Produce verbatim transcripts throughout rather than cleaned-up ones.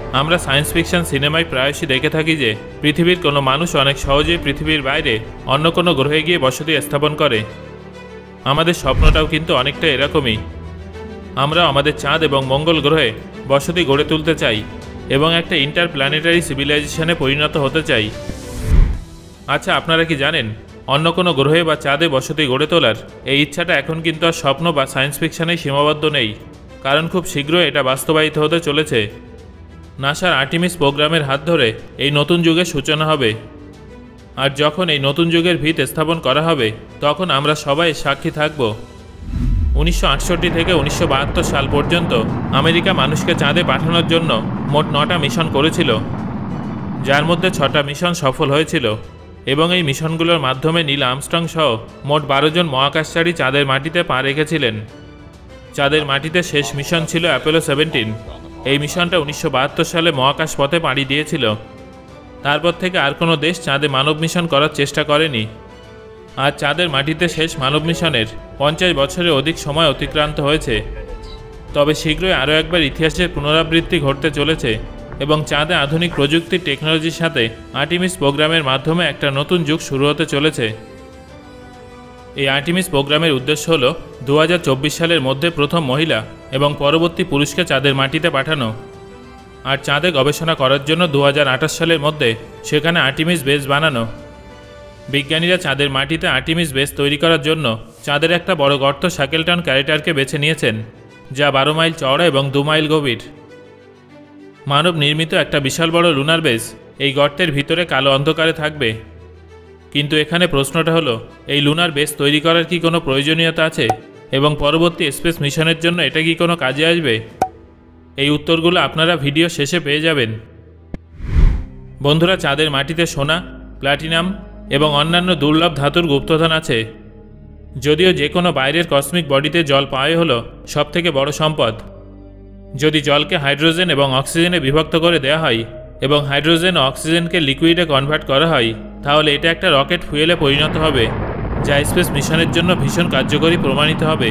আমরা science fiction সিনেমায় প্রায়শই দেখে থাকি যে পৃথিবীর কোনো মানুষ অনেক সহজেই পৃথিবীর বাইরে অন্য কোনো গ্রহে গিয়ে বসতি স্থাপন করে। আমাদের স্বপ্নটাও কিন্তু অনেকটা এরকমই। আমরা আমাদের চাঁদ এবং মঙ্গল গ্রহে বসতি গড়ে তুলতে চাই এবং একটা ইন্টারপ্ল্যানেটারি সিভিলাইজেশনে পরিণত হতে চাই। আচ্ছা, আপনারা কি জানেন অন্য কোনো গ্রহে বা চাঁদে বসতি গড়ে তোলার এই ইচ্ছাটা এখন কিন্তু আর স্বপ্ন বা সায়েন্স ফিকশনেই সীমাবদ্ধ নেই, কারণ খুব শীঘ্রই এটা বাস্তবায়িত হতে চলেছে। নাসার আর্টিমিস প্রোগ্রামের হাত ধরে এই নতুন যুগের সূচনা হবে। আর যখন এই নতুন যুগের ভিত স্থাপন করা হবে তখন আমরা সবাই সাক্ষী থাকব। উনিশশো আটষট্টি থেকে উনিশশো বাহাত্তর সাল পর্যন্ত আমেরিকা মানুষকে চাঁদে পাঠানোর জন্য মোট নটা মিশন করেছিল, যার মধ্যে ছটা মিশন সফল হয়েছিল এবং এই মিশনগুলোর মাধ্যমে নীল আর্মস্ট্রং সহ মোট বারো জন মহাকাশচারী চাঁদের মাটিতে পা রেখেছিলেন। চাঁদের মাটিতে শেষ মিশন ছিল অ্যাপোলো সেভেন্টিন। এই মিশনটা উনিশশো বাহাত্তর সালে মহাকাশ পথে পাড়ি দিয়েছিল। তারপর থেকে আর কোনো দেশ চাঁদে মানব মিশন করার চেষ্টা করেনি। আর চাঁদের মাটিতে শেষ মানব মিশনের পঞ্চাশ বছরের অধিক সময় অতিক্রান্ত হয়েছে। তবে শীঘ্রই আরও একবার ইতিহাসের পুনরাবৃত্তি ঘটতে চলেছে এবং চাঁদে আধুনিক প্রযুক্তির টেকনোলজির সাথে আর্টিমিস প্রোগ্রামের মাধ্যমে একটা নতুন যুগ শুরু হতে চলেছে। এই আর্টিমিস প্রোগ্রামের উদ্দেশ্য হল দু হাজার চব্বিশ সালের মধ্যে প্রথম মহিলা এবং পরবর্তী পুরুষকে চাঁদের মাটিতে পাঠানো, আর চাঁদে গবেষণা করার জন্য দু হাজার আঠাশ সালের মধ্যে সেখানে আর্টিমিস বেস বানানো। বিজ্ঞানীরা চাঁদের মাটিতে আর্টিমিস বেস তৈরি করার জন্য চাঁদের একটা বড় গর্ত শাকেলটন ক্র্যাটারকে বেছে নিয়েছেন, যা বারো মাইল চওড়া এবং দু মাইল গভীর। মানব নির্মিত একটা বিশাল বড় লুনার বেস এই গর্তের ভিতরে কালো অন্ধকারে থাকবে। কিন্তু এখানে প্রশ্নটা হলো, এই লুনার বেস তৈরি করার কি কোনো প্রয়োজনীয়তা আছে এবং পরবর্তী স্পেস মিশনের জন্য এটা কি কোনো কাজে আসবে? এই উত্তরগুলো আপনারা ভিডিও শেষে পেয়ে যাবেন। বন্ধুরা, চাঁদের মাটিতে সোনা, প্ল্যাটিনাম এবং অন্যান্য দুর্লভ ধাতুর গুপ্তধন আছে। যদিও যে কোনো বাইরের কসমিক বডিতে জল পাওয়াই হলো সবথেকে বড় সম্পদ। যদি জলকে হাইড্রোজেন এবং অক্সিজেনে বিভক্ত করে দেওয়া হয় এবং হাইড্রোজেন ও অক্সিজেনকে লিকুইডে কনভার্ট করা হয়, তাহলে এটা একটা রকেট ফুয়েলে পরিণত হবে, যা স্পেস মিশনের জন্য ভীষণ কার্যকরী প্রমাণিত হবে।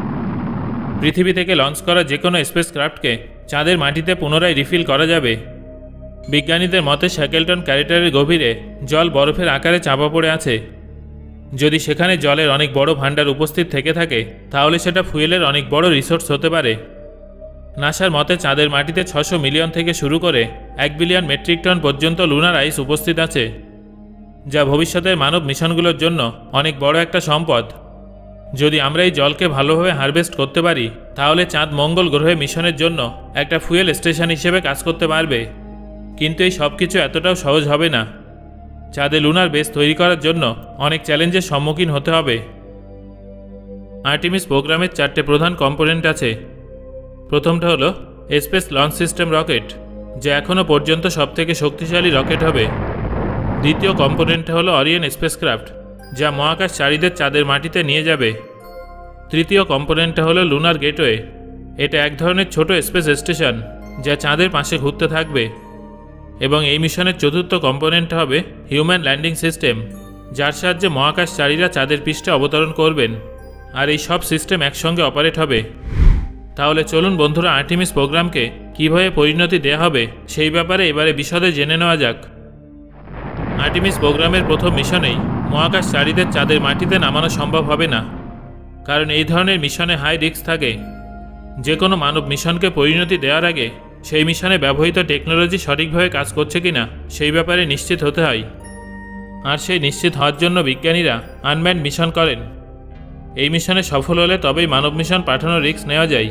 পৃথিবী থেকে লঞ্চ করা যে কোনো স্পেস ক্রাফটকে চাঁদের মাটিতে পুনরায় রিফিল করা যাবে। বিজ্ঞানীদের মতে শ্যাকেলটন ক্র্যাটারের গভীরে জল বরফের আকারে চাপা পড়ে আছে। যদি সেখানে জলের অনেক বড় ভাণ্ডার উপস্থিত থেকে থাকে তাহলে সেটা ফুয়েলের অনেক বড় রিসোর্স হতে পারে। নাসার মতে চাঁদের মাটিতে ছশো মিলিয়ন থেকে শুরু করে এক বিলিয়ন মেট্রিক টন পর্যন্ত লুনার আইস উপস্থিত আছে, যা ভবিষ্যতের মানব মিশনগুলোর জন্য অনেক বড় একটা সম্পদ। যদি আমরা এই জলকে ভালোভাবে হারভেস্ট করতে পারি তাহলে চাঁদ মঙ্গল গ্রহে মিশনের জন্য একটা ফুয়েল স্টেশন হিসেবে কাজ করতে পারবে। কিন্তু এই সব কিছু এতটাও সহজ হবে না। চাঁদে লুনার বেস তৈরি করার জন্য অনেক চ্যালেঞ্জের সম্মুখীন হতে হবে। আর্টিমিস প্রোগ্রামের চারটে প্রধান কম্পোনেন্ট আছে। প্রথমটা হলো স্পেস লঞ্চ সিস্টেম রকেট, যা এখনও পর্যন্ত সবথেকে শক্তিশালী রকেট হবে। দ্বিতীয় কম্পোনেন্টটা হলো অরিয়ন স্পেসক্রাফট, যা মহাকাশচারীদের চাঁদের মাটিতে নিয়ে যাবে। তৃতীয় কম্পোনেন্টটা হলো লুনার গেটওয়ে। এটা এক ধরনের ছোট স্পেস স্টেশন যা চাঁদের পাশে ঘুরতে থাকবে। এবং এই মিশনের চতুর্থ কম্পোনেন্টটা হবে হিউম্যান ল্যান্ডিং সিস্টেম, যার সাহায্যে মহাকাশচারীরা চাঁদের পৃষ্ঠে অবতরণ করবেন। আর এই সব সিস্টেম একসঙ্গে অপারেট হবে। তাহলে চলুন বন্ধুরা, আর্টিমিস প্রোগ্রামকে কীভাবে পরিণতি দেওয়া হবে সেই ব্যাপারে এবারে বিশদে জেনে নেওয়া যাক। আর্টিমিস প্রোগ্রামের প্রথম মিশনেই মহাকাশচারীদের চাঁদের মাটিতে নামানো সম্ভব হবে না, কারণ এই ধরনের মিশনে হাই রিস্ক থাকে। যে কোনো মানব মিশনকে পরিণতি দেওয়ার আগে সেই মিশনে ব্যবহৃত টেকনোলজি সঠিকভাবে কাজ করছে কিনা সেই ব্যাপারে নিশ্চিত হতে হয়। আর সেই নিশ্চিত হওয়ার জন্য বিজ্ঞানীরা আনম্যান্ড মিশন করেন। এই মিশনে সফল হলে তবেই মানব মিশন পাঠানোর রিস্ক নেওয়া যায়।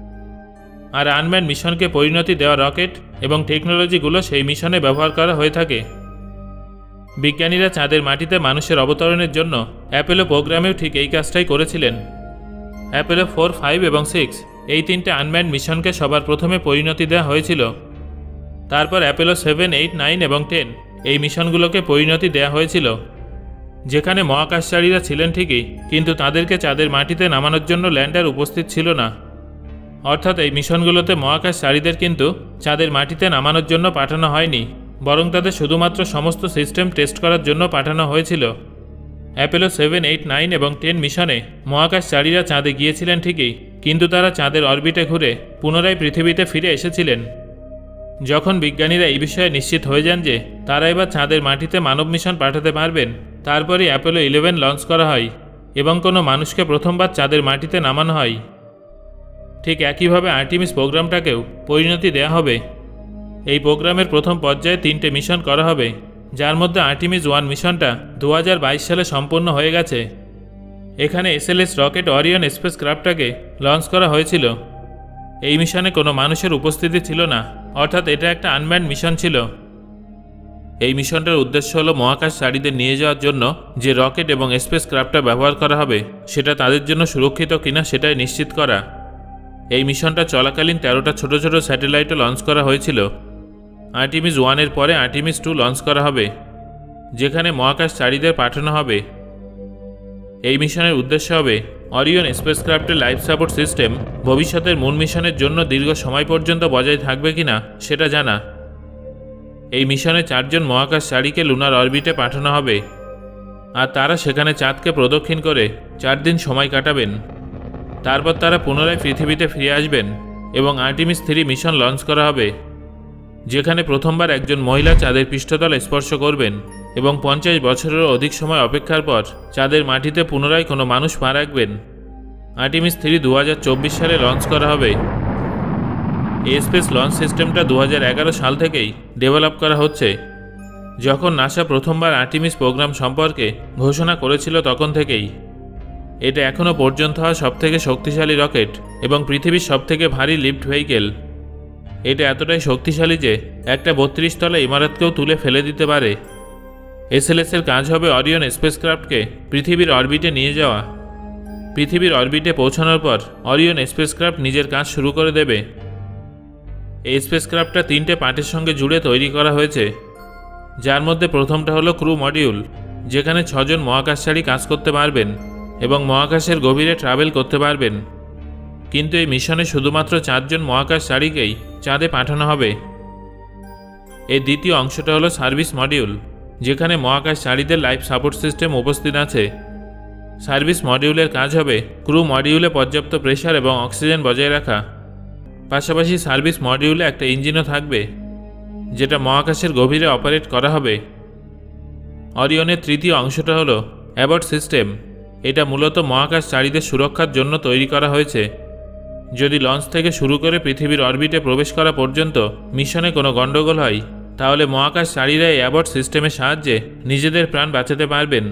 আর আনম্যান্ড মিশনকে পরিণতি দেওয়া রকেট এবং টেকনোলজিগুলো সেই মিশনে ব্যবহার করা হয়ে থাকে। বিজ্ঞানীরা চাঁদের মাটিতে মানুষের অবতরণের জন্য অ্যাপোলো প্রোগ্রামেও ঠিক এই কাজটাই করেছিলেন। অ্যাপোলো ফোর, ফাইভ এবং সিক্স এই তিনটে আনম্যান্ড মিশনকে সবার প্রথমে পরিণতি দেওয়া হয়েছিল। তারপর অ্যাপোলো সেভেন, এইট, নাইন এবং টেন এই মিশনগুলোকে পরিণতি দেওয়া হয়েছিল, যেখানে মহাকাশচারীরা ছিলেন ঠিকই, কিন্তু তাদেরকে চাঁদের মাটিতে নামানোর জন্য ল্যান্ডার উপস্থিত ছিল না। অর্থাৎ এই মিশনগুলোতে মহাকাশচারীদের কিন্তু চাঁদের মাটিতে নামানোর জন্য পাঠানো হয়নি, বরং তাদের শুধুমাত্র সমস্ত সিস্টেম টেস্ট করার জন্য পাঠানো হয়েছিল। অ্যাপোলো সেভেন, এইট, নাইন এবং টেন মিশনে মহাকাশচারীরা চাঁদে গিয়েছিলেন ঠিকই, কিন্তু তারা চাঁদের অরবিটে ঘুরে পুনরায় পৃথিবীতে ফিরে এসেছিলেন। যখন বিজ্ঞানীরা এই বিষয়ে নিশ্চিত হয়ে যান যে তারা এবার চাঁদের মাটিতে মানব মিশন পাঠাতে পারবেন, তারপরই অ্যাপোলো ইলেভেন লঞ্চ করা হয় এবং কোনো মানুষকে প্রথমবার চাঁদের মাটিতে নামানো হয়। ঠিক একইভাবে আর্টিমিস প্রোগ্রামটাকেও পরিণতি দেওয়া হবে। এই প্রোগ্রামের প্রথম পর্যায়ে তিনটে মিশন করা হবে, যার মধ্যে আর্টিমিস ওয়ান মিশনটা দু হাজার বাইশ সালে সম্পন্ন হয়ে গেছে। এখানে এসএলএস রকেট অরিয়ন স্পেস ক্রাফটটাকে লঞ্চ করা হয়েছিল। এই মিশনে কোনো মানুষের উপস্থিতি ছিল না, অর্থাৎ এটা একটা আনম্যান্ড মিশন ছিল। এই মিশনটার উদ্দেশ্য হলো মহাকাশচারীদের নিয়ে যাওয়ার জন্য যে রকেট এবং স্পেস ক্রাফটটা ব্যবহার করা হবে সেটা তাদের জন্য সুরক্ষিত কিনা সেটাই নিশ্চিত করা। এই মিশনটা চলাকালীন তেরোটা ছোট ছোট স্যাটেলাইটও লঞ্চ করা হয়েছিল। আর্টিমিস ওয়ানের পরে আর্টিমিস টু লঞ্চ করা হবে, যেখানে মহাকাশচারীদের পাঠানো হবে। এই মিশনের উদ্দেশ্য হবে অরিয়ন স্পেসক্রাফটের লাইফ সাপোর্ট সিস্টেম ভবিষ্যতের মুন মিশনের জন্য দীর্ঘ সময় পর্যন্ত বজায় থাকবে কিনা সেটা জানা। এই মিশনে চারজন মহাকাশচারীকে লুনার অরবিটে পাঠানো হবে, আর তারা সেখানে চাঁদকে প্রদক্ষিণ করে চার দিন সময় কাটাবেন। তারপর তারা পুনরায় পৃথিবীতে ফিরে আসবেন এবং আর্টিমিস থ্রি মিশন লঞ্চ করা হবে, যেখানে প্রথমবার একজন মহিলা চাঁদের পৃষ্ঠতল স্পর্শ করবেন এবং পঞ্চাশ বছরেরও অধিক সময় অপেক্ষার পর চাঁদের মাটিতে পুনরায় কোনো মানুষ পা রাখবেন। আর্টিমিস থ্রি দু হাজার চব্বিশ সালে লঞ্চ করা হবে। এই স্পেস লঞ্চ সিস্টেমটা দু হাজার এগারো সাল থেকেই ডেভেলপ করা হচ্ছে। যখন নাসা প্রথমবার আর্টিমিস প্রোগ্রাম সম্পর্কে ঘোষণা করেছিল তখন থেকেই এটা এখনও পর্যন্ত হওয়া সবথেকে শক্তিশালী রকেট এবং পৃথিবীর সবথেকে ভারী লিফট ভেহিকেল। এটা এতটাই শক্তিশালী যে একটা বত্রিশ তলা ইমারতকেও তুলে ফেলে দিতে পারে। এসএলএসের কাজ হবে অরিয়ন স্পেসক্রাফটকে পৃথিবীর অরবিটে নিয়ে যাওয়া। পৃথিবীর অরবিটে পৌঁছানোর পর অরিয়ন স্পেসক্রাফট নিজের কাজ শুরু করে দেবে। এই স্পেসক্রাফটটা তিনটে পার্টের সঙ্গে জুড়ে তৈরি করা হয়েছে, যার মধ্যে প্রথমটা হলো ক্রু মডিউল, যেখানে ছজন মহাকাশচারী কাজ করতে পারবেন এবং মহাকাশের গভীরে ট্রাভেল করতে পারবেন। কিন্তু এই মিশনে শুধুমাত্র চারজন মহাকাশচারীকেই চাঁদে পাঠানো হবে। এই দ্বিতীয় অংশটা হলো সার্ভিস মডিউল, যেখানে মহাকাশচারীদের লাইফ সাপোর্ট সিস্টেম উপস্থিত আছে। সার্ভিস মডিউলের কাজ হবে ক্রু মডিউলে পর্যাপ্ত প্রেসার এবং অক্সিজেন বজায় রাখা। পাশাপাশি সার্ভিস মডিউলে একটা ইঞ্জিনও থাকবে, যেটা মহাকাশের গভীরে অপারেট করা হবে। অরিয়নের তৃতীয় অংশটা হলো অ্যাবর্ট সিস্টেম। এটা মূলত মহাকাশচারীদের সুরক্ষার জন্য তৈরি করা হয়েছে। যদি লঞ্চ থেকে শুরু করে পৃথিবীর অরবিটে প্রবেশ করা পর্যন্ত মিশনে কোনো গণ্ডগোল হয়, তাহলে মহাকাশচারীরা এই অ্যাবর্ট সিস্টেমের সাহায্যে নিজেদের প্রাণ বাঁচাতে পারবেন।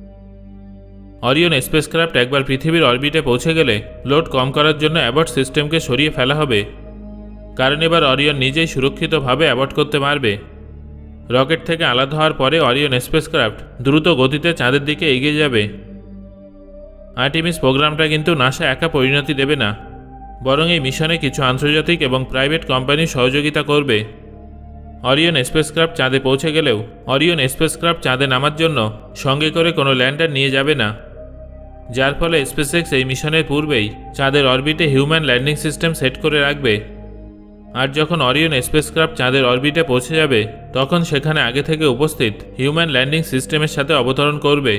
অরিয়ন স্পেসক্রাফট একবার পৃথিবীর অরবিটে পৌঁছে গেলে লোড কম করার জন্য অ্যাবর্ট সিস্টেমকে সরিয়ে ফেলা হবে, কারণ এবার অরিয়ন নিজেই সুরক্ষিতভাবে অ্যাবর্ট করতে পারবে। রকেট থেকে আলাদা হওয়ার পরে অরিয়ন স্পেসক্রাফট দ্রুত গতিতে চাঁদের দিকে এগিয়ে যাবে। আর্টিমিস প্রোগ্রামটা কিন্তু নাসা একা পরিণতি দেবে না, বরং এই মিশনে কিছু আন্তর্জাতিক এবং প্রাইভেট কোম্পানি সহযোগিতা করবে। অরিয়ন স্পেসক্রাফট চাঁদে পৌঁছে গেলেও অরিয়ন স্পেসক্রাফট চাঁদে নামার জন্য সঙ্গে করে কোনো ল্যান্ডার নিয়ে যাবে না, যার ফলে স্পেসএক্স এই মিশনের পূর্বেই চাঁদের অরবিটে হিউম্যান ল্যান্ডিং সিস্টেম সেট করে রাখবে। আর যখন অরিয়ন স্পেসক্রাফট চাঁদের অরবিটে পৌঁছে যাবে, তখন সেখানে আগে থেকে উপস্থিত হিউম্যান ল্যান্ডিং সিস্টেমের সাথে অবতরণ করবে।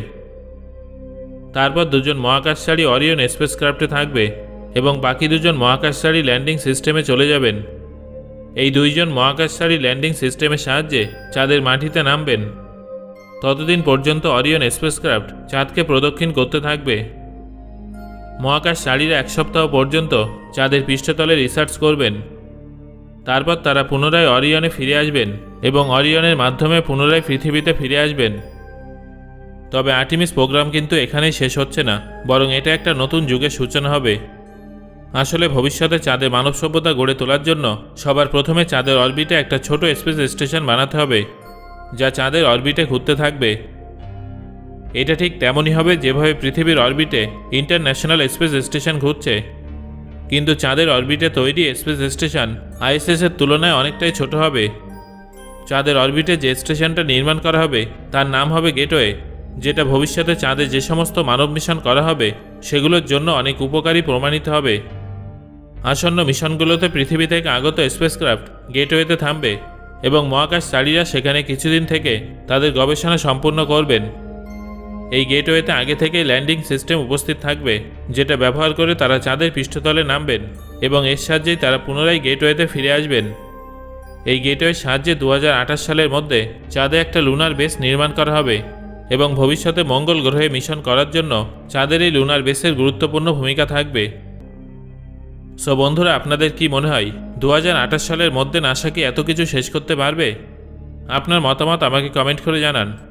তারপর দুজন মহাকাশচারী অরিয়ন স্পেসক্রাফটে থাকবে এবং বাকি দুজন মহাকাশচারী ল্যান্ডিং সিস্টেমে চলে যাবেন। এই দুইজন মহাকাশচারী ল্যান্ডিং সিস্টেমের সাহায্যে চাঁদের মাটিতে নামবেন। ততদিন পর্যন্ত অরিয়ন স্পেসক্রাফট চাঁদকে প্রদক্ষিণ করতে থাকবে। মহাকাশচারীরা এক সপ্তাহ পর্যন্ত চাঁদের পৃষ্ঠতলে রিসার্চ করবেন। তারপর তারা পুনরায় অরিয়নে ফিরে আসবেন এবং অরিয়নের মাধ্যমে পুনরায় পৃথিবীতে ফিরে আসবেন। তবে আর্টিমিস প্রোগ্রাম কিন্তু এখানেই শেষ হচ্ছে না, বরং এটা একটা নতুন যুগের সূচনা হবে। আসলে ভবিষ্যতে চাঁদে মানব সভ্যতা গড়ে তোলার জন্য সবার প্রথমে চাঁদের অরবিটে একটা ছোট স্পেস স্টেশন বানাতে হবে, যা চাঁদের অরবিটে ঘুরতে থাকবে। এটা ঠিক তেমনই হবে যেভাবে পৃথিবীর অরবিটে ইন্টারন্যাশনাল স্পেস স্টেশন ঘুরছে, কিন্তু চাঁদের অরবিটে তৈরি স্পেস স্টেশন আইএসএস এর তুলনায় অনেকটাই ছোট হবে। চাঁদের অরবিটে যে স্টেশনটা নির্মাণ করা হবে তার নাম হবে গেটওয়ে, যেটা ভবিষ্যতে চাঁদে যে সমস্ত মানব মিশন করা হবে সেগুলোর জন্য অনেক উপকারী প্রমাণিত হবে। আসন্ন মিশনগুলোতে পৃথিবী থেকে আগত স্পেসক্রাফট গেটওয়েতে থামবে এবং মহাকাশচারীরা সেখানে কিছুদিন থেকে তাদের গবেষণা সম্পূর্ণ করবেন। এই গেটওয়েতে আগে থেকেই ল্যান্ডিং সিস্টেম উপস্থিত থাকবে, যেটা ব্যবহার করে তারা চাঁদের পৃষ্ঠতলে নামবেন এবং এর সাহায্যেই তারা পুনরায় গেটওয়েতে ফিরে আসবেন। এই গেটওয়ের সাহায্যে দু হাজার আঠাশ সালের মধ্যে চাঁদে একটা লুনার বেস নির্মাণ করা হবে এবং ভবিষ্যতে মঙ্গল গ্রহে মিশন করার জন্য চাঁদের এই লুনার বেসের গুরুত্বপূর্ণ ভূমিকা থাকবে। সো বন্ধুরা, আপনাদের কি মনে হয় দু হাজার আঠাশ সালের মধ্যে নাসা কি এত কিছু শেষ করতে পারবে? আপনার মতামত আমাকে কমেন্ট করে জানান।